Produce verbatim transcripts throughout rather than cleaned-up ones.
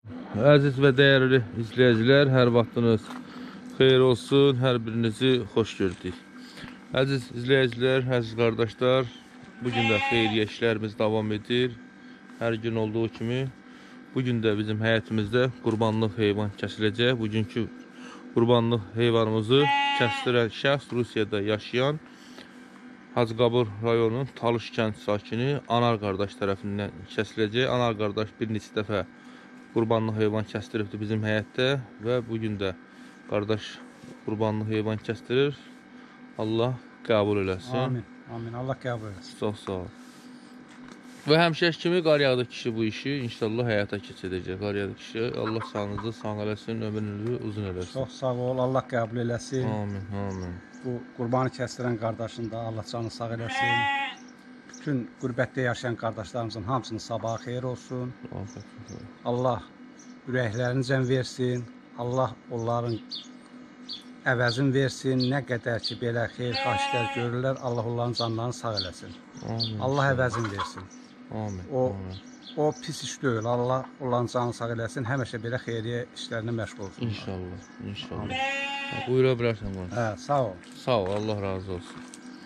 Əziz və dəyərli izləyicilər, hər vaxtınız xeyir olsun, hər birinizi xoş gördük. Əziz izləyicilər, əziz qardaşlar, bugün də xeyiriyyə işlərimiz davam edir. Hər gün olduğu kimi, bugün də bizim həyətimizdə qurbanlıq heyvan kəsiləcək. Bugünkü qurbanlıq heyvanımızı kəstirən şəxs Rusiyada yaşayan Hacıqabul rayonunun Talış kənd sakini Anar qardaş tərəfindən kəsiləcək. Anar qardaş bir neçə dəfə qurbanlıq heyvan kəstiribdir bizim həyətdə və bugün də qardaş qurbanlıq heyvan kəstirir. Allah qəbul eləsin. Amin. Amin. Allah qəbul eləsin. Çox sağ ol. Və həmişəki kimi Qaryağdı kişi bu işi inşallah həyata keçirdəcək. Qaryağdı kişi Allah sağlığınızı sağ eləsin, ömrünüzü uzun eləsin. Çox sağ ol. Allah qəbul eləsin. Amin. Amin. Bu qurbanı kəstirən qardaşın da Allah canını sağ eləsin. Bütün qürbətdə yaşayan qardaşlarımızın hamısının sabahı xeyir olsun. Allah ürəklərini cəm versin. Allah onların əvəzini versin. Nə qədər ki, belə xeyirxah işlər görürlər, Allah onların canlarını sağ eləsin. Amin. Allah əvəzini versin. Amin. O, Amin. o pis iş deyil. Allah onların canını sağ eləsin. Həmişə belə xeyriyyə işlərinə məşğul olsun. İnşallah. İnşallah. Buyura bilərsən bunu. Hə, sağ ol. Sağ ol. Allah razı olsun.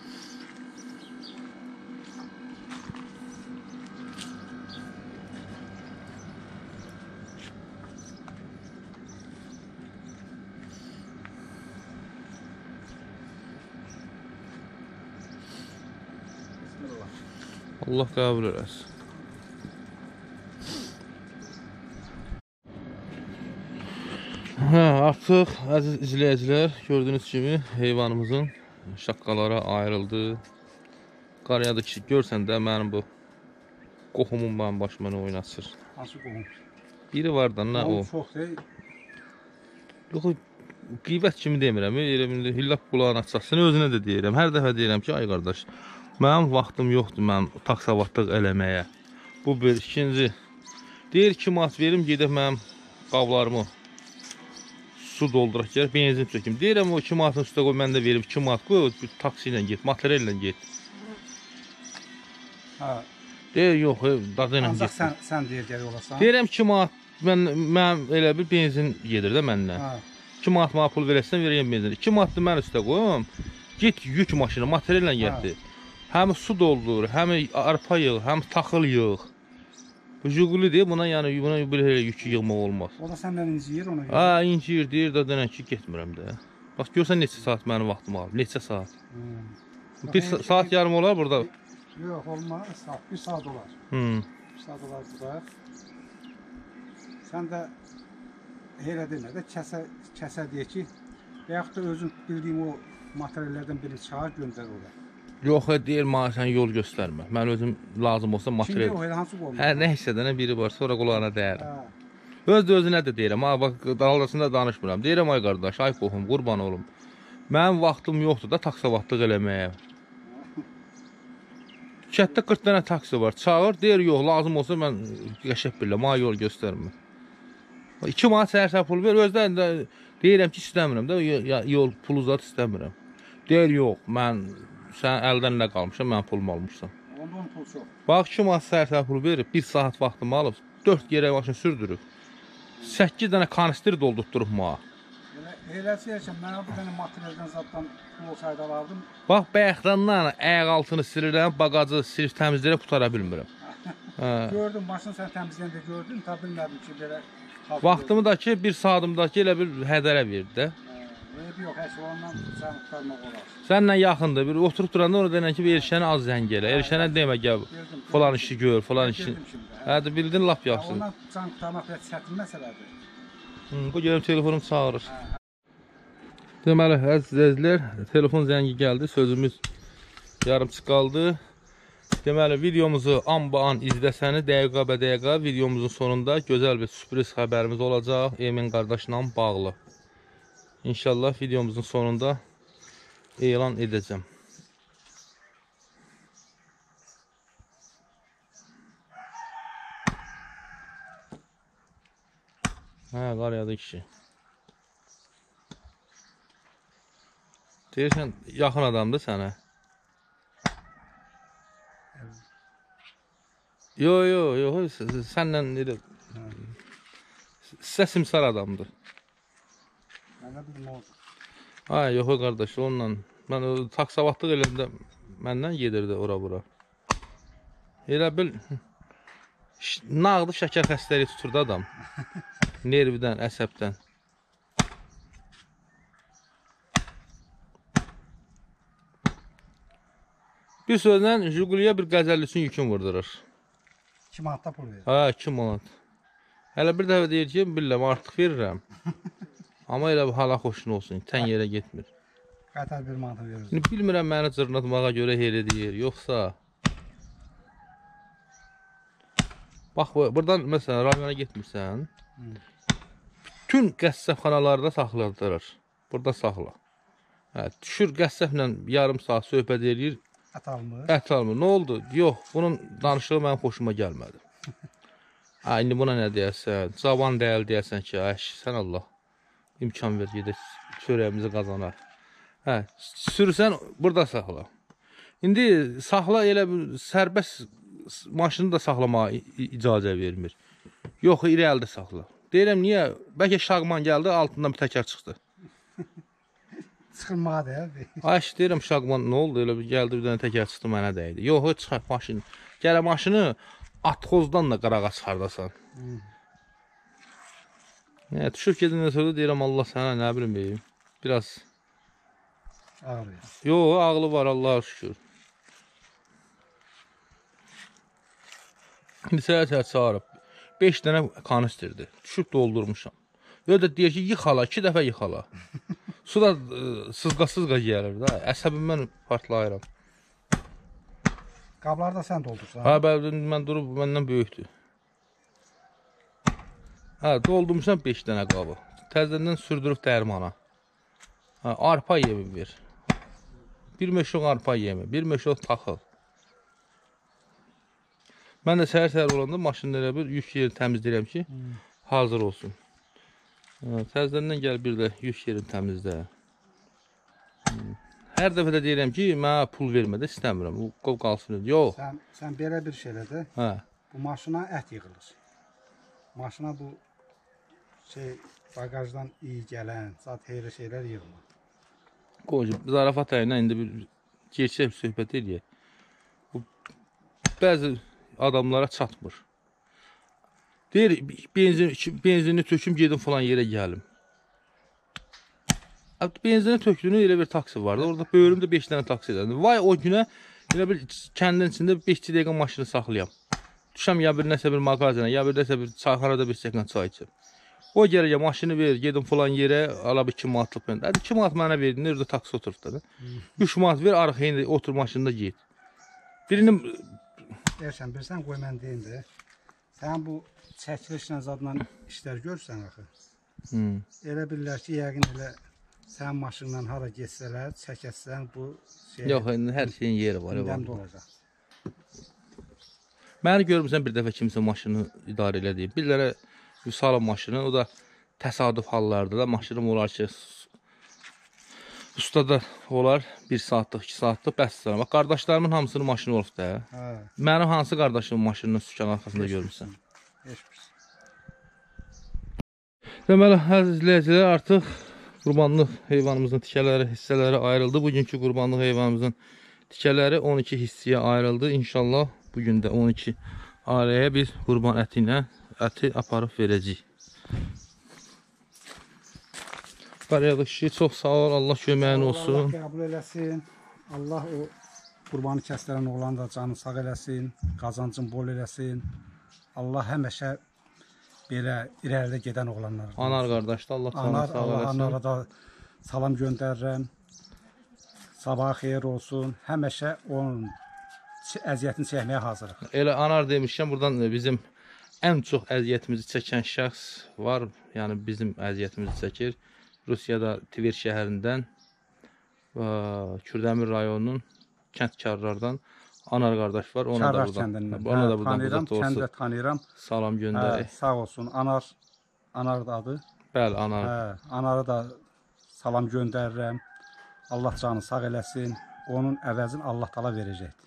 Allah qəbul eləsin. Hə, artıq əziz izləyicilər, gördüyünüz kimi heyvanımızın şaqqalara ayrıldı. Qaryağdı kişi görsən də mənim bu qohumum mənim başıma nə oynasır. Hansı qohum? Biri var da nə o? Çox deyil. Yox, qeybət kimi demirəm. Elə bildim, hillaq qulağını açsın, özünə də deyirəm. Hər dəfə deyirəm ki, ay qardaş, mənim vaxtım yoxdur mən taksavatlıq eləməyə. Bu bir. İkinci, deyir ki, mat verim, gedək mənim qablarımı su dolduraq gəlir, benzin çöküm. Deyirəm, o iki matın üstə qoy, mən də verim iki mat qoy, taksi ilə get, material ilə get. Hə. Deyir, yox, dadı ilə get. Ancaq sən, sən deyir gəlir olasan. Deyirəm iki mat, mən, mən elə bir benzin gedir də mənlə. Hə. iki mat mənə pul verəsən, verəyəm benzin. iki matı mən üstə qoyum, get yük maşını, material ilə getdi. Həm su doldur, həm arpa yığ, həm taxıl yığ. Bu Jigulidir, buna yəni buna bir yükü yığmaq olmaz. O da səndən inciyir ona görə. Ha, inciyir, deyir də denən ki, getmirəm də. Bax, görsən neçə saat mənim vaxtım alır, neçə saat. Hmm. Bir saat yarım olar burada. Yox, olmaz, saat, bir saat olar. Hmm. Bir saat olar burada. Sən də elə demə də, kəsə, kəsə deyə ki, və yaxud da özün bildiyim o materiallərdən birini çağır, göndər oraya. Yox, deyir, mənə sən yol göstərmə. Mən özüm lazım olsa material. Şimdi o elə hansı qoğum? Hə, nəysə də nə biri var, sonra qulağına dəyərəm. Öz də özünə də deyirəm, ha, bax, dalasında danışmıram. Deyirəm, ay qardaş, ay qohum, qurban olum. Mənim vaxtım yoxdur da taksavatlıq eləməyə. Kətdə qırx dənə taksi var, çağır, deyir, yox, lazım olsa mən qəşəb billə, mənə yol göstərmə. iki manat səhər-səhər pul ver, özdən də deyirəm ki, istəmirəm də, yol pulu zat istəmirəm. Deyir, yox, mən sən əldən nə qalmışam, mən pulumu almışsam. Onda onun pulu çox. Bax, iki manat səhər-səhər pul verib, bir saat vaxtımı alıb, dörd yerə maşını sürdürüb. səkkiz dənə kanistir doldurtduruq mağa. Eləsi yerkən, mənə bir dənə materialdən zaddan pul olsaydı alardım. Bax, bəyəxdandan ayaq altını sirirəm, bagacı silib təmizləyib tutara bilmirəm. Gördüm, maşını sən təmizləyəndə gördün, ta bilmədim ki, belə... Vaxtımı da ki, bir saatımda ki, elə bir hədərə verdi də. Yox, həsə ondan sən tutarmaq olar. Səndən yaxındır, bir oturub duranda onu denən ki, bir erişənə az zəng elə. Erişənə demə, gəl, falan işi gör, falan işi. Hədə bildin, lap yaxsın. Ondan can tutarmaq biraz çətin məsələdir. Bu gələm telefonum çağırır. Deməli, əzizlər, telefon zəngi gəldi, sözümüz yarımçı qaldı. Deməli, videomuzu an-ba-an izləsəniz, dəqiqə bə dəqiqə videomuzun sonunda gözəl bir sürpriz xəbərimiz olacaq Emin qardaşla bağlı. İnşallah videomuzun sonunda elan edəcəm. Hə, Qaryağdı kişi. Deyirsən, yaxın adamdır sənə. Yo, yo, yo, səndən elə sizə simsar adamdır. Mən nə bilim oldu. Ay, yox qardaş, onunla. Mən o taksavatlıq eləyəndə məndən gedirdi ora-bura. Elə bil, nağdı şəkər xəstəliyi tuturdu adam. Nervdən, əsəbdən. Bir sözlə, Jiguliyə bir qəzəllisin yükün vurdurur. iki manatda pul verir. Ha, iki manat. Hələ bir dəfə deyir ki, bilirəm, artıq verirəm. Amma elə bir hala xoşun olsun, tən yerə getmir. Qatar bir manatı verir. Şimdi bilmirəm məni cırnatmağa görə elə deyir, yoxsa... Bax, buradan məsələn, rayona getmirsən, bütün qəssəbxanalarda saxladırır. Burada saxla. Hə, düşür qəssəblə yarım saat söhbət edir. Ət almır. Ət almır. Nə oldu? Yox, bunun danışığı mənim xoşuma gəlmədi. Hə, indi buna nə deyəsən? Cavan deyəl deyəsən ki, əş, sən Allah imkan ver, gedək, çörəyimizi qazanaq. Hə, sürsən, burada saxla. İndi saxla elə sərbəst maşını da saxlamağa icazə vermir. Yox, iri əldə saxla. Deyirəm, niyə? Bəlkə şaqman gəldi, altından bir təkər çıxdı. Çıxılmağa deyər. Ayş, deyirəm, şaqman nə oldu? Elə bir gəldi, bir dənə təkər çıxdı, mənə dəydi. Yox, çıxar maşını. Gələ maşını atxozdan da qırağa çıxardasan. Nə, düşüb gedin sonra deyirəm, Allah sənə nə bilim, biraz... Ağrıyor. Yox, ağlı var, Allah'a şükür. İndi səhər-səhər çağırıb, beş dənə kanisterdir, düşüb doldurmuşam. Öyle də deyir ki, yıxala, iki dəfə yıxala. Su da sızqa-sızqa gəlir də, əsəbimdən partlayıram. Qabları da sən doldursan? Hə, bəli, mən durub, məndən böyükdür. Hə, doldurmuşam beş dənə qabı. Təzədən sürdürüb dərmana. Hə, arpa yemi ver. Bir meşoq arpa yemi, bir meşoq taxıl. Mən də səhər-səhər olanda maşında elə bir yük yeri təmizləyirəm ki, hmm. hazır olsun. Təzədən gəl bir də yük yerini təmizlə. Hmm. Hər dəfə də deyirəm ki, mənə pul vermə də istəmirəm. Qov qalsın. Yox. Sən, sən belə bir şeylə də, hə. Bu maşına ət yığılır. Maşına bu şey, bagajdan iyi gələn, zat heyri şeylər yığılır. Qoyucu, zarafat ayına indi bir gerçək söhbət eləyək. Bu, bəzi adamlara çatmır. Deyir, benzin, benzinini töküm, gedim falan yerə gəlim. Benzini tökdüğünü elə bir taksi vardı. Orada bölümdə beş dənə taksi edirdi. Vay o günə elə bir kəndin içində beş dəqiqə maşını saxlayam. Düşəm ya bir nəsə bir mağazana, ya bir nəsə bir çayxanada bir stəkan çay içim. O gələcək maşını ver, gedim falan yerə, ala bir iki manatlıq məndə. Hadi iki manat mənə verdin, orada taksi oturub da. üç manat ver, arxa indi otur maşında get. Birinin Dersən, bilsən qoy mən deyim də. Sən bu çəkilişlə zadla işlər görürsən axı. Hmm. Elə bilirlər ki, yəqin elə sən maşınla hara geçsələr, çəkəsən bu şey. Yox, hər şeyin yeri var. Gündəmdə olacaq. Məni görmüsən bir dəfə kimsə maşını idarə elədiyim. Bir dənə salon maşını, o da təsadüf hallarda da maşınım olar ki, ustada olar bir saatlıq, iki saatlıq, bəs sana. Bax, qardaşlarımın hamısının maşını olub da. Hə. Mənim hansı qardaşımın maşınını sükan arxasında görmüsən? Deməli, əziz izləyicilər, artıq qurbanlıq heyvanımızın tikələri, hissələri ayrıldı. Bugünkü qurbanlıq heyvanımızın tikələri on iki hissəyə ayrıldı. İnşallah bugün də on iki ailəyə biz qurban əti ilə əti aparıb verəcəyik. Qarayadıq kişi, çox sağ ol, Allah köməyin olsun. Allah qəbul eləsin. Allah o qurbanı kəsdirən oğlan da canı sağ eləsin, qazancın bol eləsin. Allah həmişə belə irəlidə gedən oğlanlar. Anar qardaş da Allah canı sağ eləsin. Anara da salam göndərirəm. Sabah xeyir olsun. Həmişə onun əziyyətini çəkməyə hazırıq. Elə anar demişkən, buradan bizim ən çox əziyyətimizi çəkən şəxs var. Yəni bizim əziyyətimizi çəkir. Rusiyada Tver şəhərindən Kürdəmir rayonunun kəndkarlardan Anar qardaş var. Ona da buradan, ona da buradan tanıyıram, kəndə tanıyıram. Salam göndərik. Sağ olsun. Anar, Anar da adı. Bəli, Anar. Hə, Anara da salam göndərirəm. Allah canı sağ eləsin. Onun əvəzini Allah təala verəcəkdir.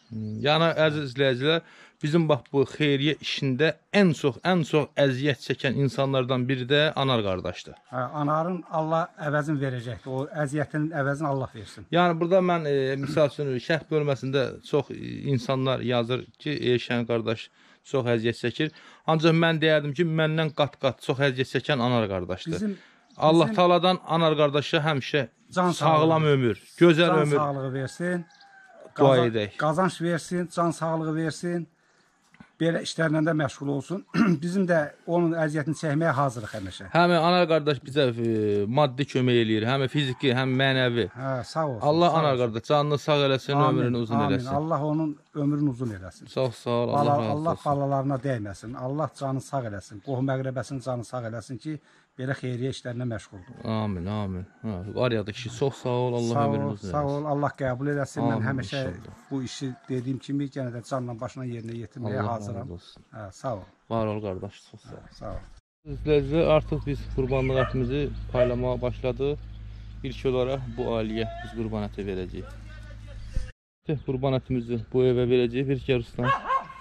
Yəni əziz izləyicilər, bizim bax bu xeyriyyə işində ən çox, ən çox əziyyət çəkən insanlardan biri də anar qardaşdır. Hə, anarın Allah əvəzini verəcəkdir. O əziyyətin əvəzini Allah versin. Yəni burada mən e, misal üçün şərh bölməsində çox insanlar yazır ki, Eşən qardaş çox əziyyət çəkir. Ancaq mən deyərdim ki, məndən qat-qat çox əziyyət çəkən anar qardaşdır. Bizim, Allah bizim... Taaladan anar qardaşa həmişə can sağlam sağlığı, ömür, gözəl can ömür. Can sağlığı versin. Dua edək. Qazanc versin, can sağlığı versin. Belə işlərlə də məşğul olsun. Bizim də onun əziyyətini çəkməyə hazırıq həmişə. Həm anar qardaş bizə e, maddi kömək eləyir, həm fiziki, həm mənəvi. Hə, sağ olsun. Allah anar qardaş canını sağ eləsin, amin, ömrünü uzun amin. eləsin. Allah onun ömrünü uzun eləsin. Çox sağ ol, Allah razı olsun. Allah balalarına dəyməsin. Allah canını sağ eləsin. Qohum-əqrəbəsinin canını sağ eləsin ki, belə xeyriyyə işlərinə məşğuldur. Amin, amin. Ha, var ya da kişi çox sağ ol, Allah ömrünü uzun eləsin. Sağ ol, Allah qəbul eləsin. Amin, mən həmişə inşallah. Bu işi dediyim kimi yenə də canla başına yerinə yetirməyə hazıram. Hə, sağ ol. Var ol qardaş, çox sağ ol. Hə, sağ ol. İzləyicilər, artıq biz qurbanlıq ətimizi paylamağa başladıq. İlk olaraq bu ailəyə biz qurban əti verəcəyik. Qurban ətimizi bu evə verəcəyik. Bir kere Ruslan.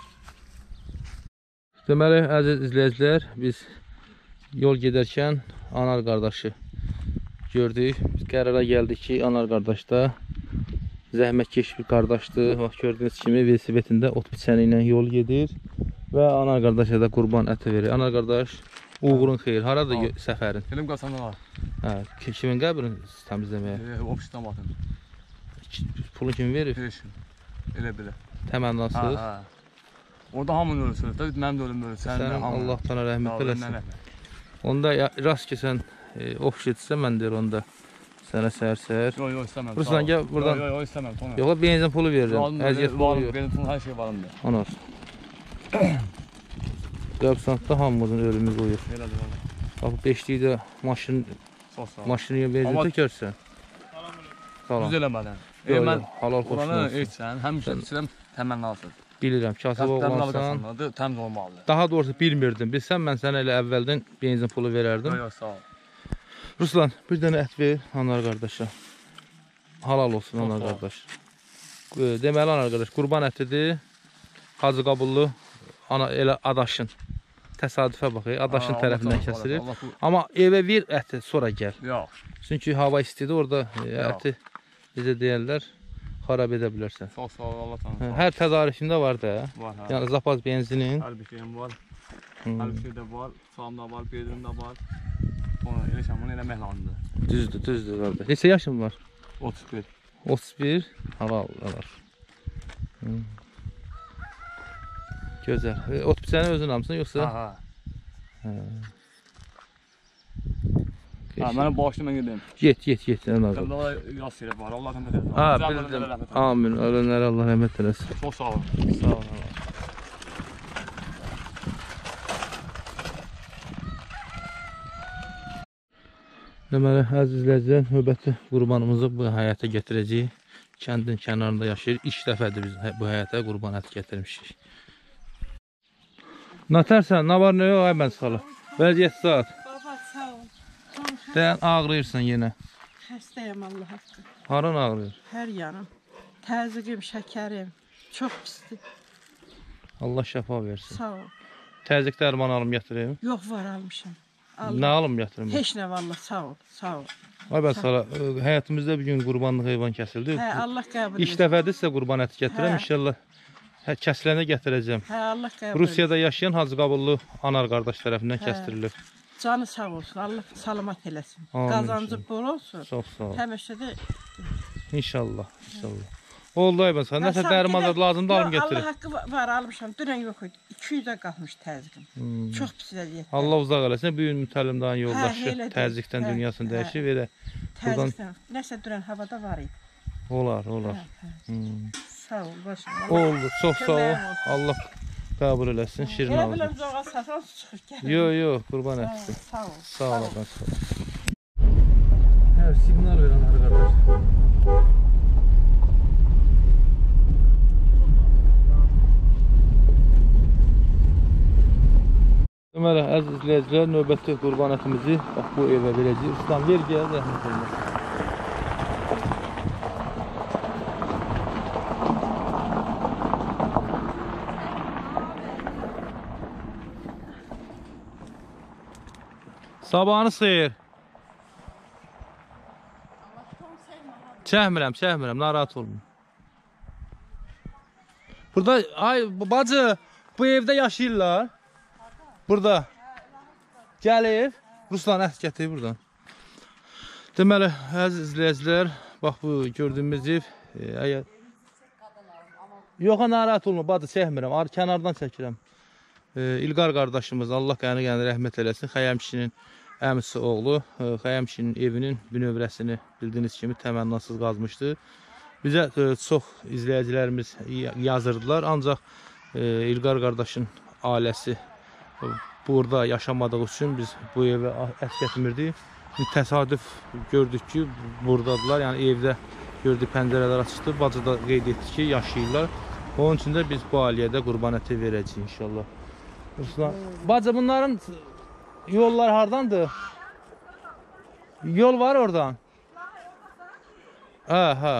Deməli, əziz izləyicilər, biz yol gedərkən anar qardaşı gördük. Biz qərara gəldik ki, anar qardaş da zəhmətkeş bir qardaşdır. Bax, gördüyünüz kimi velosipedində ot biçəni ilə yol gedir və anar qardaşa da qurban əti verir. Anar qardaş, uğurun xeyir. Haradır səfərin? Elim qasandan var. Hə, kimin qəbrini təmizləməyə? Ofisdən batın. Pulun kimi verir? Verir. Elə belə. Təmənnasız? Hə, hə. Orada hamının ölüsünür. Tabii mənim də ölüm ölür. Sənin Allah sana rəhmət eləsin. Onda rast keçən e, ofis etsə mən deyir onda sənə səhər-səhər. Yox, yox, istəməm. Ruslan gəl buradan. Yox, yox, istəməm. Yox, benzin pulu verirəm. Əziyyət pulu yox. Benzin pulu hər şey varımdır. Anar. Qəbsantda hamımızın ölümü qoyur. Elədir, valla. Bax, beşliyi də maşın, maşını benzin tökərsən. Salam. Düz eləmədən. Yox, yox, halal xoşun olsun. Oranı etsən, həmişə istəyirəm təmənnasız. Bilirəm, kasıb olmalısan. Təmiz olmalıdır. Daha doğrusu bilmirdim. Bilsən, mən sənə elə əvvəldən benzin pulu verərdim. Yox, sağ ol. Ruslan, bir dənə ət ver anar qardaşa. Halal olsun anar qardaş. Deməli anar qardaş, qurban ətidir. Hacı Qabullu elə adaşın. Təsadüfə bax, adaşın tərəfindən kəsilir. Amma evə ver əti, sonra gəl. Yox. Çünki hava istidir, orada əti bizə deyərlər. Xarab edə bilərsən. Çox sağ ol, Allah tanısın. Hər tədarükündə var da. Var, hə. Yəni zapaz benzinin. Hər bir şeyim var. Hmm. Hər bir şey də var. Sağımda var, bezim də var. Onu elə şamını eləmək lazımdır. Düzdür, düzdür qardaş. Neçə yaşın var? otuz bir. otuz bir. Halal var. Hmm. Gözəl. Ot biçəni özün almısan yoxsa? Ha, ha. Ha, mənə bağışlı, mən gedeyim. Get, get, get. Səndə yaz seyret var, Allah rəhmət eləsin. Ha, bildim. Amin, ölənlərə Allah rəhmət eləsin. Çox sağ olun. Sağ olun. Deməli, əziz izləyicilər, növbəti qurbanımızı bu həyata gətirəcəyik. Kəndin kənarında yaşayır. İlk dəfədir biz bu həyata qurban əti gətirmişik. Natərsən, nə var, nə yox, ay mən sıxalı. Vəziyyət saat. Sən ağrıyırsan yenə. Xəstəyəm Allah haqqı. Harın ağrıyır? Hər yanım. Təzyiqim, şəkərim. Çox pisdir. Allah şəfa versin. Sağ ol. Təzyiq dərman alım gətireyim? Yox, var almışam. Allah. Nə alım gətirim? Heç nə valla, sağ ol, sağ ol. Ay bəs sağ ol. Həyatımızda bir gün qurbanlıq heyvan kəsildi. Hə, Allah qəbul etsin. İlk dəfədir sizə qurban əti gətirəm, inşallah. Hə, kəsilənə gətirəcəm. Hə, Allah qəbul etsin. Rusiyada yaşayan Hacı Qabullu anar qardaş tərəfindən kəstirilir. Canı sağ olsun, Allah salamat eləsin. Qazancı bol olsun. Çox sağ ol. Həmişə də İnşallah, inşallah. Oldu ay bəs, nəsə dərmanlar lazımdır alım gətirir. Allah haqqı var, almışam. Dünən yox idi. iki yüzə qalxmış təzyiqim. Hmm. Çox pis vəziyyətdə. Allah uzaq eləsin. Bu gün mütəllim dağın yoldaşı təzyiqdən dünyasını dəyişir və təzyiqdən. Nəsə dünən havada var idi. Olar, olar. Hmm. Sağ ol, başım. Oldu, çox sağ ol. Allah qəbul eləsin, şirin alın. Elə biləm zoğa sasan su çıxır gəlir. Yox, yox, qurban etsin. Sağ ol. Sağ ol, sağ ol. Hər siqnal verən arı qardaş. Deməli, əziz izləyicilər, növbəti qurban ətimizi bax bu evə verəcəyik. Ruslan, ver gəl, rəhmət olmasın. Sabahınız xeyir. Çəkmirəm, çəkmirəm, narahat olmayın. Burada, ay bacı, bu evdə yaşayırlar. Burada. Gəl ev. Ruslan, ət gətir buradan. Deməli, əziz izləyicilər, bax bu gördüyümüz ev, e, əgər... Yox, narahat olma, bacı, çəkmirəm, kənardan çəkirəm. E, İlqar qardaşımız, Allah qəni qəni rəhmət eləsin, Xəyəm kişinin əmisi oğlu, e, Xəyəm kişinin evinin bünövrəsini bildiyiniz kimi təmənnasız qazmışdı. Bizə e, çox izləyicilərimiz yazırdılar, ancaq e, İlqar qardaşın ailəsi burada yaşamadığı üçün biz bu evə ət gətirmirdik. Təsadüf gördük ki, buradadılar, yəni evdə gördük, pəncərələr açıldı, bacı da qeyd etdi ki, yaşayırlar. Onun üçün də biz bu ailəyə qurban əti verəcəyik inşallah. Ruslan, bacı bunların yollar hardandır? Yol var oradan. Ha, ha.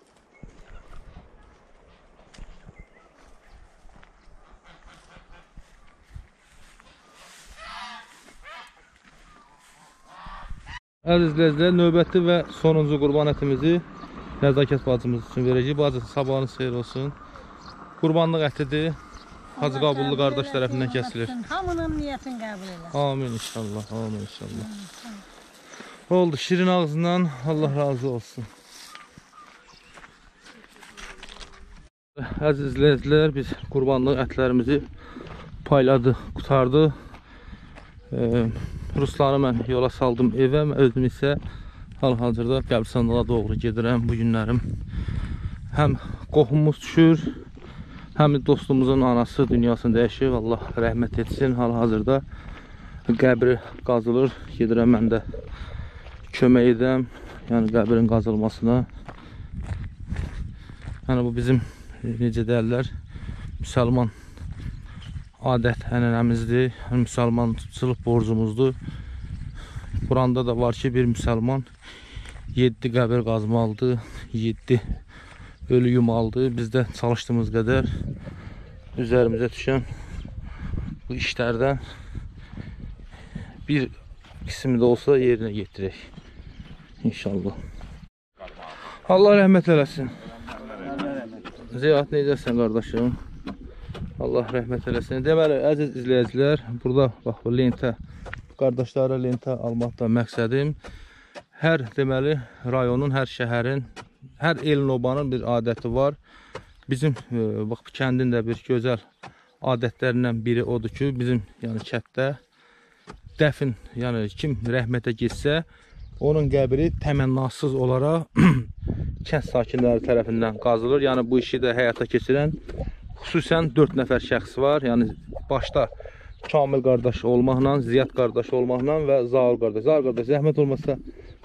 Əziz izləyicilər, növbəti və sonuncu qurban ətimizi Nəzakət bacımız üçün verəcəyik. Bacı, sabahınız xeyir olsun. Qurbanlıq ətidir. Hacı Qabullu qardaş tərəfindən kəsilir. Hamının niyyətini qəbul eləsin. Amin inşallah, amin inşallah. Oldu, şirin ağzından Allah razı olsun. Əziz izləyicilər, biz qurbanlıq ətlərimizi payladı, qutardı. Ee, Ruslanı mən yola saldım evə, özüm isə hal-hazırda qəbristanlığa doğru gedirəm. Bu günlərim həm qohumumuz düşür, həm dostumuzun anası dünyasını dəyişir. Allah rəhmət etsin. Hal-hazırda qəbri qazılır. Gedirəm mən də kömək edəm, yəni qəbrin qazılmasına. Yəni bu bizim necə deyirlər, müsəlman adət ənənəmizdir, müsəlmançılıq borcumuzdur. Quranda da var ki, bir müsəlman yeddi qəbir qazmalıdır, yeddi ölü yumalıdır. Biz də çalışdığımız qədər üzərimizə düşən bu işlərdən bir qismi də olsa yerinə yetirək. İnşallah. Allah rəhmət eləsin. Ziyad necəsən qardaşım? Allah rəhmət eləsin. Deməli, əziz izləyicilər, burada bax bu lentə, qardaşlara lentə almaqda məqsədim hər deməli rayonun, hər şəhərin, hər elin obanın bir adəti var. Bizim bax bu kəndin də bir gözəl adətlərindən biri odur ki, bizim yəni kənddə dəfn, yəni kim rəhmətə getsə, onun qəbri təmənnasız olaraq kənd sakinləri tərəfindən qazılır. Yəni bu işi də həyata keçirən xüsusən dörd nəfər şəxs var. Yəni başda Kamil qardaş olmaqla, Ziyad qardaş olmaqla və Zaur qardaş. Zaur qardaş, zəhmət olmasa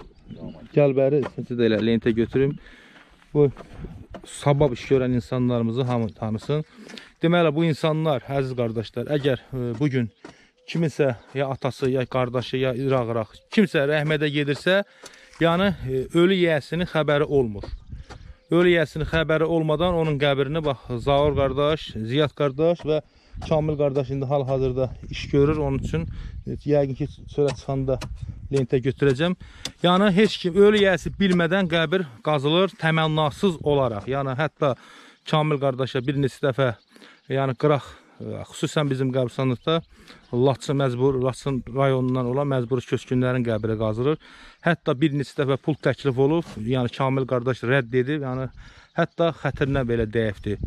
gəl bəri, sizə də elə lentə götürüm. Bu sabab iş görən insanlarımızı hamı tanısın. Deməli, bu insanlar, əziz qardaşlar, əgər bugün kiminsə ya atası, ya qardaşı, ya İraq-İraq kimsə rəhmətə gedirsə, yəni ölü yiyəsinin xəbəri olmur. Ölü yiyəsinin xəbəri olmadan onun qəbrini bax Zaur qardaş, Ziyad qardaş və Kamil qardaş indi hal-hazırda iş görür. Onun üçün yəqin ki, sonra çıxanda lentə götürəcəm. Yəni heç kim ölü yiyəsi bilmədən qəbir qazılır təmənnasız olaraq. Yəni hətta Kamil qardaşa bir neçə dəfə yəni qıraq, xüsusən bizim qəbristanlıqda Laçın məcbur, Laçın rayonundan olan məcbur köçkünlərin qəbri qazılır. Hətta bir neçə dəfə pul təklif olub, yəni Kamil qardaş rədd edib, yəni hətta xətrinə belə dəyibdir.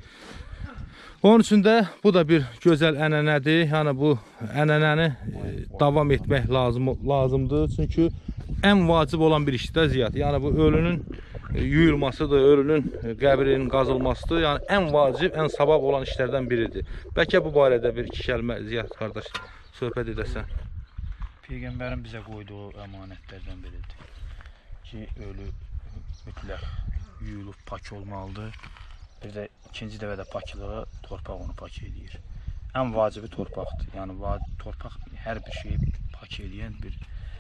Onun üçün də bu da bir gözəl ənənədir. Yəni bu ənənəni davam etmək lazım, lazımdır. Çünki ən vacib olan bir işdir Ziyad. Yəni bu ölünün yuyulmasıdır, ölünün qəbrinin qazılmasıdır. Yəni ən vacib, ən savab olan işlərdən biridir. Bəlkə bu barədə bir iki kəlmə Ziyad qardaş söhbət edəsən. Peyğəmbərin bizə qoyduğu əmanətlərdən biridir ki, ölü mütləq yuyulub pak olmalıdır. Bir də ikinci dəvədə paklığı torpaq onu pak edir. Ən vacibi torpaqdır. Yəni torpaq hər bir şeyi pak edən bir,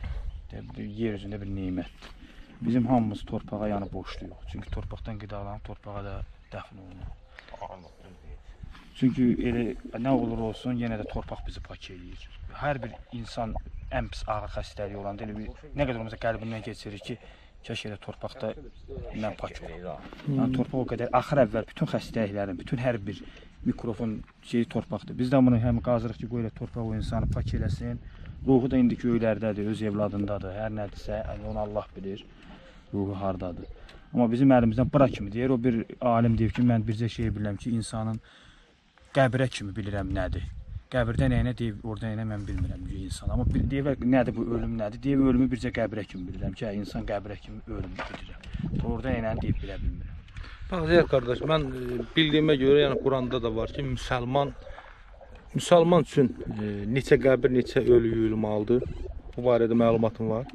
bir yer üzündə bir nemətdir. Bizim hamımız torpağa yəni borcluyuq. Çünki torpaqdan qidalanıb torpağa da dəfn olunur. Çünki elə nə olur olsun, yenə də torpaq bizi pak eləyir. Hər bir insan ən pis ağır xəstəliyi olanda elə bir nə qədər olmasa qəlbindən keçirir ki, kəş elə torpaqda mən pak olam. Yəni torpaq o qədər axır əvvəl bütün xəstəliklərin, bütün hər bir mikrofon şeyi torpaqdır. Biz də bunu həm qazırıq ki, qoyuq torpaq o insanı pak eləsin. Ruhu da indi göylərdədir, öz evladındadır. Hər nədirsə, onu Allah bilir. Ruhu hardadır. Amma bizim əlimizdən bura kimi deyir. O bir alim deyir ki, mən bircə şey bilirəm ki, insanın qəbrə kimi bilirəm nədir. Qəbirdə nəyinə deyib, orada nəyinə mən bilmirəm ki, insan. Amma bir deyir, nədir bu ölüm nədir? Deyir, ölümü bircə qəbrə kimi bilirəm ki, insan qəbrə kimi ölüm bilirəm. Orada nəyinə deyib bilə bilmirəm. Bax, Ziyad qardaş, mən bildiyimə görə, yəni Quranda da var ki, müsəlman müsəlman üçün e, neçə qəbir, neçə ölü yuyulmalıdır? Bu barədə məlumatın var?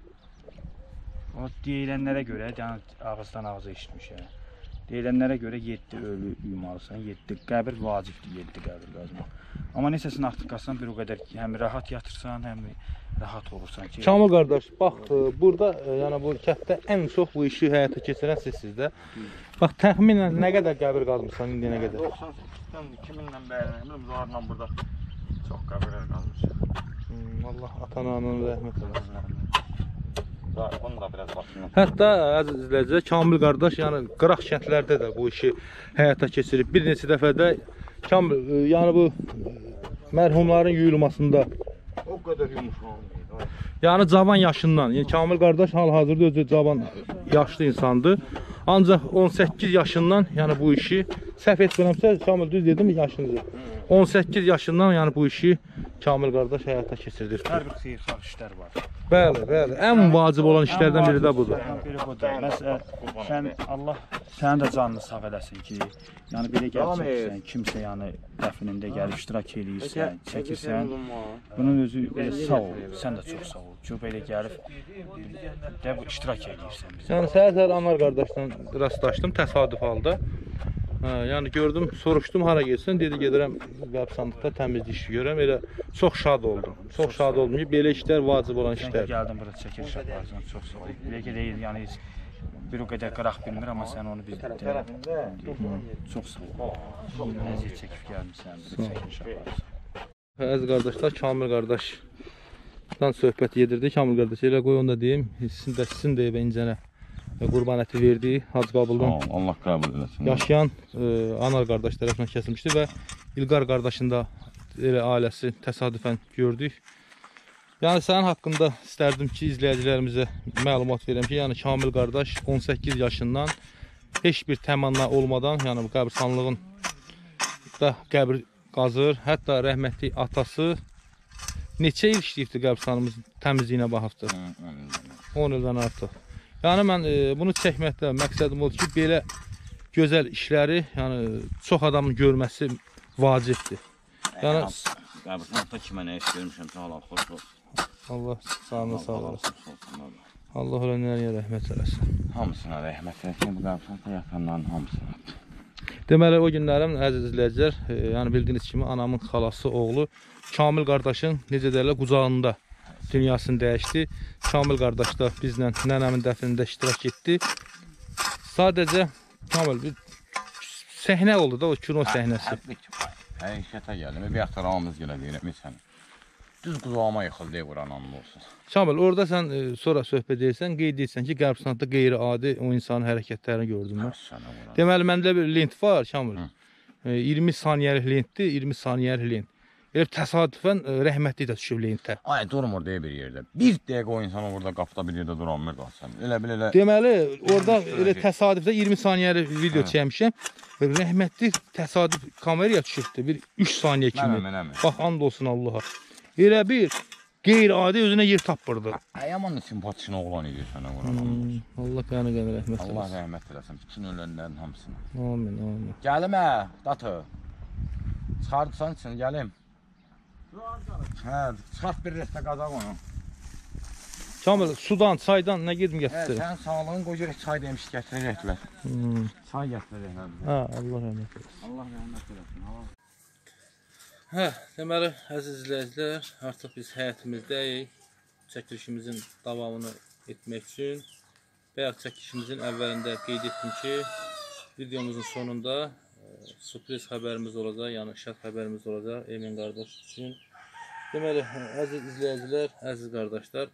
O deyilənlərə görə, yəni ağızdan ağza eşitmişəm. Deyilənlərə görə yeddi ölü yuymalısan, yeddi qəbir vacibdir, yeddi qəbir qazmaq. Amma neçəsini artıq qazsan bir o qədər ki, həm rahat yatırsan, həm rahat olursan ki. Kamil qardaş, bax burada yəni bu kənddə ən çox bu işi həyata keçirən sizsiniz də. Bax təxminən nə qədər qəbir qazmısan indi nə qədər? doxsan səkkizdən iki mindən bəri, əmrim zarla burada çox qəbirlər qazmışıq. Hmm, Allah ata-ananın rəhmət eləsin. Bunu da biraz başından. Hətta əziz izləyicilər, Kamil qardaş yəni qıraq kəndlərdə də bu işi həyata keçirib. Bir neçə dəfə də Kamil yəni bu mərhumların yuyulmasında O qədər yumuşaq. yəni cavan yaşından, yəni Kamil qardaş hal-hazırda özü cavan yaşlı insandır. Ancaq on səkkiz yaşından yəni bu işi səhv etmirəmsə, Kamil düz dedim yaşınızı. on səkkiz yaşından yəni bu işi Kamil qardaş həyata keçirdir. Hər bir xeyirxah işlər var. Bəli, bəli. Ən vacib olan işlərdən biri də budur. Biri budur. Məsələn, sən Allah sənin də canını sağ eləsin ki, yəni belə gələcəksən, kimsə yəni dəfnində gəlib iştirak eləyirsən, çəkirsən. Bunun özü belə sağ ol, sən də çox sağ ol. Ki belə gəlib də bu iştirak eləyirsən bizə. Yəni səhər-səhər Anar qardaşla rastlaşdım təsadüf halda. Hə, yəni gördüm, soruşdum hara getsən, dedi gedirəm qəbirstanlıqda təmizlik işi görürəm. Elə çox şad oldum. Çox şad oldum ki, belə işlər vacib olan Sən də işlər. gəldin bura çəkiliş aparsan, çox sağ ol. Belə ki deyil, yəni heç bir o qədər qıraq bilmir, amma sən onu bizdə çox sağ ol. Əziyyət çəkib gəlmisən, bir çəkiliş aparsan. Əziz qardaşlar, Kamil qardaşdan söhbət yedirdik. Kamil qardaş elə qoy onu da deyim, sizin də sizin də evə incənə qurban əti verdi Hacı Qabıldan. Allah qəbul eləsin. Yaşayan e, Anar qardaş tərəfindən kəsilmişdi və İlqar qardaşın da elə ailəsi təsadüfən gördük. Yəni sənin haqqında istərdim ki, izləyicilərimizə məlumat verəm ki, yəni Kamil qardaş on səkkiz yaşından heç bir təmanna olmadan, yəni bu qəbirstanlığın da qəbir qazır. Hətta rəhmətli atası neçə il işləyibdi qəbirstanımızın təmizliyinə baxıbdır? on ildən artıq. Yəni mən e, bunu çəkməkdə məqsədim odur ki, belə gözəl işləri, yəni çox adamın görməsi vacibdir. Yəni qəbirstanlıqda kimə nə iş görmüşəm, sağ ol, xoş olsun. Allah sağlığına sağ olasın. olsun. Allah ölənlərə rəhmət eləsin. Hamısına rəhmət eləsin, bu qəbirstanlıqda yatanların hamısına. Deməli o günlərim əziz izləyicilər, e, yəni bildiyiniz kimi anamın xalası oğlu Kamil qardaşın necə deyirlər qucağında dünyasını dəyişdi. Kamil qardaş da bizlə nənəmin dəfnində iştirak etdi. Sadəcə Kamil bir səhnə oldu da o kino səhnəsi. Həqiqətə gəldim. Bir yaxtaramız gələ deyirəm sən. Düz qulağıma yıxıldı Quran anlı olsun. Kamil orada sən e, sonra söhbət edirsən, qeyd edirsən ki, qəbirstanlıqda qeyri-adi o insanın hərəkətlərini gördüm mən. Deməli məndə bir lent var Kamil. E, iyirmi saniyəlik lentdir, iyirmi saniyəlik lent. Elə təsadüfən e, rəhmətli də düşüb lentə. Ay durmur deyə bir yerdə. Bir dəqiqə o insan orada qapıda bir yerdə duramır qalsan. Elə bil elə. Deməli orada elə təsadüfdə iyirmi saniyəlik video çəkmişəm. Rəhmətli təsadüf kameraya düşübdü bir üç saniyə kimi. Mənəm, mənəm. Bax and olsun Allaha. Elə bir qeyri-adi özünə yer tapırdı. Ay aman simpatik oğlan idi sənə Quran. Hmm, Allah qanı qanı rəhmət Allah eləsin. rəhmət eləsin bütün ölənlərin hamısına. Amin, amin. Gəlim hə, datı. Çıxardısan üçün gəlim. Hə, çıxart bir rəstə qazaq onu. Kamil sudan, çaydan nə gedim Hə, gətirdi? sən sağlığın qoyacaq çay demiş gətirəcəklər. Hmm. Çay gətirəcəklər. Hə, Allah rəhmət eləsin. Allah rəhmət eləsin. Allah. Hə, deməli əziz izləyicilər, artıq biz həyətimizdəyik. Çəkilişimizin davamını etmək üçün bayaq çəkilişimizin əvvəlində qeyd etdim ki, videomuzun sonunda sürpriz xəbərimiz olacaq, yəni şad xəbərimiz olacaq Emin qardaş üçün. Deməli, əziz izləyicilər, əziz qardaşlar,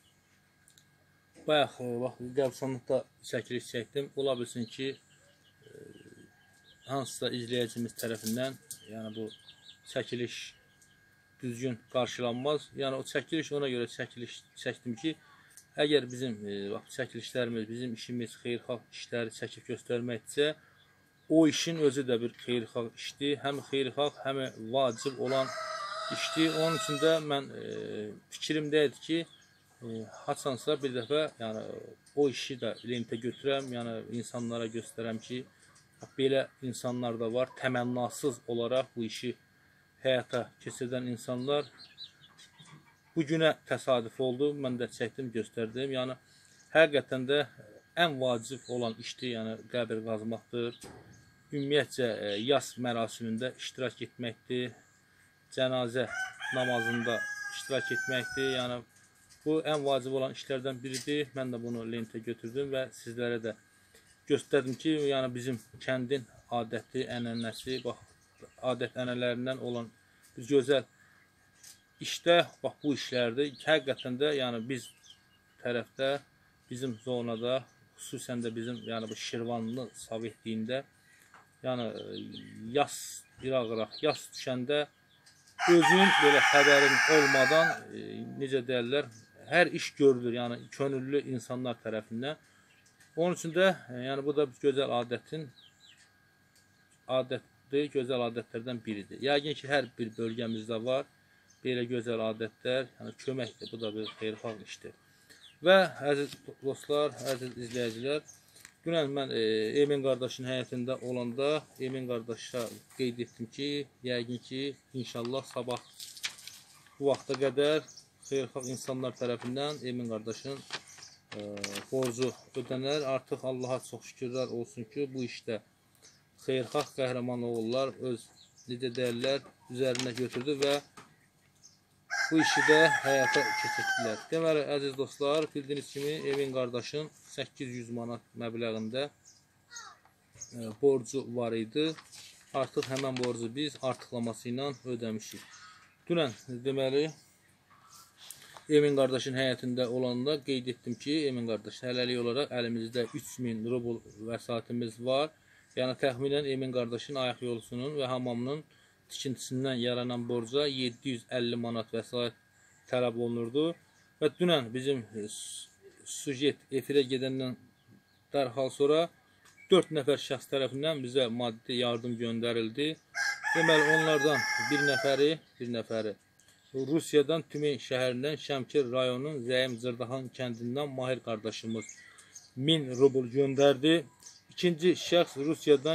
bayaq bax qəbirstanlıqda çəkiliş çəkdim. Ola bilsin ki, e, hansısa izləyicimiz tərəfindən, yəni bu çəkiliş düzgün qarşılanmaz. Yəni o çəkiliş ona görə çəkiliş çəkdim ki, əgər bizim e, bax çəkilişlərimiz, bizim işimiz xeyirxah işləri çəkib göstərməkdirsə, o işin özü də bir xeyirxah işdir. Həm xeyirxah, həm vacib olan işdir. Onun üçün də mən e, fikrimdəydi ki, e, haçansa bir dəfə yəni o işi də lentə götürəm, yəni insanlara göstərəm ki, bax, belə insanlar da var, təmənnasız olaraq bu işi həyata keçirdən insanlar. Bu günə təsadüf oldu, mən də çəkdim, göstərdim. Yəni həqiqətən də ən vacib olan işdir, yəni qəbir qazmaqdır. Ümumiyyətcə yas mərasimində iştirak etməkdir, cənazə namazında iştirak etməkdir. Yəni bu ən vacib olan işlərdən biridir. Mən də bunu lentə götürdüm və sizlərə də göstərdim ki, yəni bizim kəndin adəti, ənənəsi, bax adət ənənələrindən olan bir gözəl işdə, bax bu işlərdir. Həqiqətən də yəni biz tərəfdə, bizim zonada, xüsusən də bizim yəni bu Şirvanlı Sovetliyində, yəni yas iraq-iraq, yas düşəndə özün belə xəbərin olmadan, e, necə deyirlər, hər iş görülür, yəni könüllü insanlar tərəfindən. Onun üçün də e, yəni bu da gözəl adətin adətdir, gözəl adətlərdən biridir. Yəqin ki, hər bir bölgəmizdə var belə gözəl adətlər, yəni köməkdir, bu da bir xeyirxah işdir. Və əziz dostlar, əziz izləyicilər, dünən mən e, Emin qardaşın həyətində olanda Emin qardaşa qeyd etdim ki, yəqin ki, inşallah sabah bu vaxta qədər xeyirxah insanlar tərəfindən Emin qardaşın e, borcu ödənər. Artıq Allaha çox şükürlər olsun ki, bu işdə xeyirxah qəhrəman oğullar öz necə deyirlər, üzərinə götürdü və bu işi də həyata keçirdilər. Deməli, əziz dostlar, bildiyiniz kimi Emin qardaşın səkkiz yüz manat məbləğində e, borcu var idi. Artıq həmən borcu biz artıqlaması ilə ödəmişik. Dünən deməli Emin qardaşın həyətində olanda qeyd etdim ki, Emin qardaş hələlik olaraq əlimizdə üç min rubl vəsaitimiz var. Yəni təxminən Emin qardaşın ayaq yolusunun və hamamının tikintisindən yaranan borca yeddi yüz əlli manat vəsait tələb olunurdu. Və dünən bizim sujet efirə gedəndən dərhal sonra dörd nəfər şəxs tərəfindən bizə maddi yardım göndərildi. Deməli, onlardan bir nəfəri, bir nəfəri Rusiyadan Tümen şəhərindən Şəmkir rayonunun Zəyim Zırdahan kəndindən Mahir qardaşımız min rubl göndərdi. İkinci şəxs Rusiyadan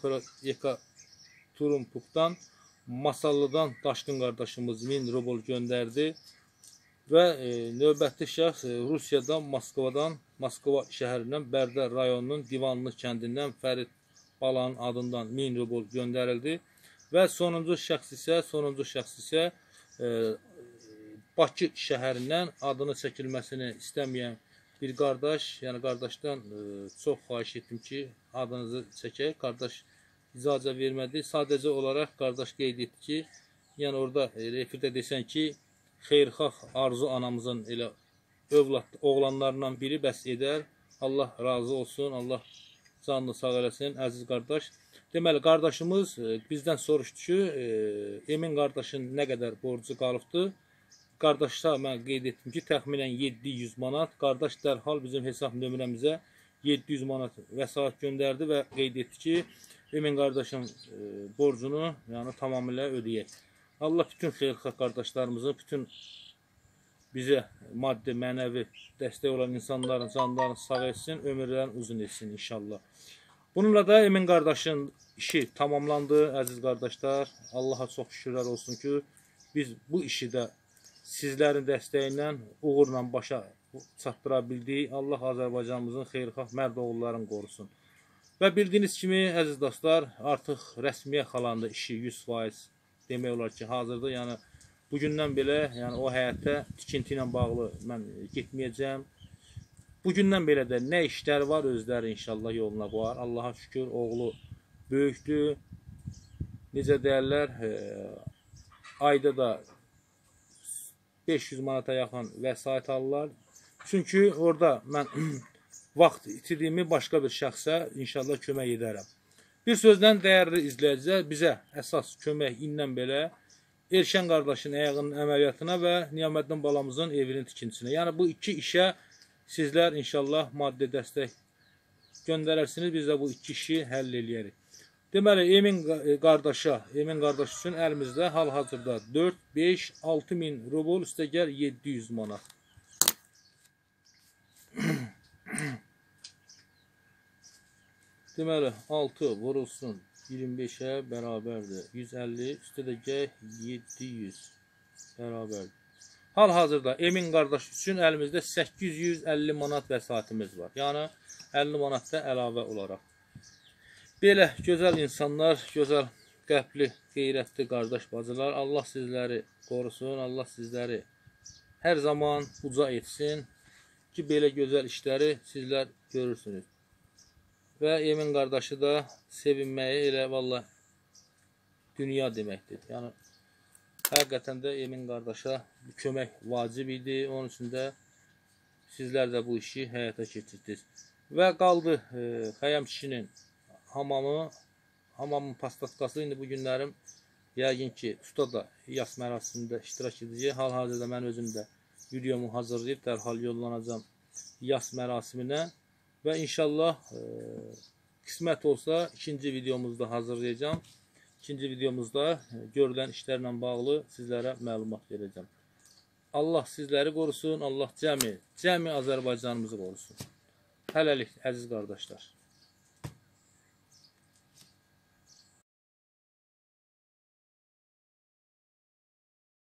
Yekaterinburqdan Masallıdan Daşqın qardaşımız min rubl göndərdi və e, növbəti şəxs e, Rusiyadan Moskvadan, Moskva şəhərindən Bərdə rayonunun Divanlı kəndindən Fərid Balanın adından min rubl göndərildi və sonuncu şəxs isə, sonuncu şəxs isə e, Bakı şəhərindən adını çəkilməsini istəməyən bir qardaş, yəni qardaşdan e, çox xahiş etdim ki, adınızı çəkək. Qardaş icazə vermədi. Sadəcə olaraq qardaş qeyd etdi ki, yəni orada efirdə desən ki, xeyirxah Arzu anamızın elə övlad oğlanlarından biri bəs edər. Allah razı olsun, Allah canını sağ eləsin, əziz qardaş. Deməli, qardaşımız bizdən soruşdu ki, Emin qardaşın nə qədər borcu qalıbdı. Qardaşda mən qeyd etdim ki, təxminən yeddi yüz manat. Qardaş dərhal bizim hesab nömrəmizə yeddi yüz manat vəsait göndərdi və qeyd etdi ki, Emin qardaşın e, borcunu yəni tamamilə ödəyək. Allah bütün xeyirxah qardaşlarımızın, bütün bizə maddi, mənəvi dəstək olan insanların canlarını sağ etsin, ömürlərini uzun etsin inşallah. Bununla da Emin qardaşın işi tamamlandı, əziz qardaşlar. Allaha çox şükürlər olsun ki, biz bu işi də sizlərin dəstəyi ilə uğurla başa çatdıra bildik. Allah Azərbaycanımızın xeyirxah mərd oğullarını qorusun. Və bildiyiniz kimi, əziz dostlar, artıq rəsmiyə xalandı işi yüz faiz demək olar ki, hazırdır. Yəni, bugündən belə yəni, o həyətə tikinti ilə bağlı mən getməyəcəm. Bugündən belə də nə işləri var, özləri inşallah yoluna qoyar. Allaha şükür, oğlu böyükdür. necə deyərlər, e, ayda da beş yüz manata yaxın vəsait alırlar. Çünki orada mən vaxt itirdiyimi başqa bir şəxsə inşallah kömək edərəm. Bir sözlə dəyərli izləyicilər, bizə əsas kömək indən belə Erşən qardaşın ayağının əməliyyatına və Niyaməddin balamızın evinin tikintisinə. Yəni bu iki işə sizlər inşallah maddi dəstək göndərərsiniz, biz də bu iki işi həll eləyərik. Deməli, Emin qardaşa, Emin qardaş üçün əlimizdə hal-hazırda dörd, beş, altı min rubl, üstəgəl yeddi yüz manat. Deməli, altı vurulsun iyirmi beşə bərabərdir. yüz əlli, üstəgəl yeddi yüz bərabərdir. Hal-hazırda Emin qardaş üçün əlimizdə səkkiz yüz əlli manat vəsaitimiz var. Yəni, əlli manat da əlavə olaraq. Belə gözəl insanlar, gözəl qəlbli, qeyrətli qardaş bacılar, Allah sizləri qorusun, Allah sizləri hər zaman uca etsin ki, belə gözəl işləri sizlər görürsünüz. Və Emin qardaşı da sevinməyi elə vallahi dünya deməkdir. Yəni, həqiqətən də Emin qardaşa kömək vacib idi, onun üçün də sizlər də bu işi həyata keçirdiniz. Və qaldı e, Xəyam kişinin hamamı, hamamın pastatqası. İndi bu günlərim yəqin ki, usta da yas mərasimində iştirak edəcək. Hal-hazırda mən özüm də videomu hazırlayıb dərhal yollanacağım yas mərasiminə. Və inşallah e, qismət olsa ikinci videomuzda hazırlayacağım. İkinci videomuzda e, görülən işlərlə bağlı sizlərə məlumat verəcəm. Allah sizləri qorusun, Allah cəmi, cəmi Azərbaycanımızı qorusun. Hələlik, əziz qardaşlar.